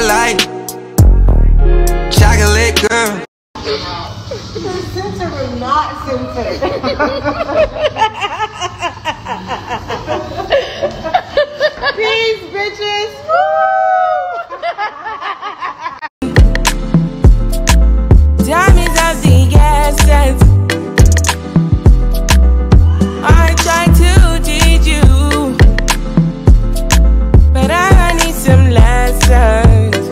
like chocolate girl. The censored were not censored. Peace, bitches. Diamonds of the essence. I try to teach you, but I need some lessons.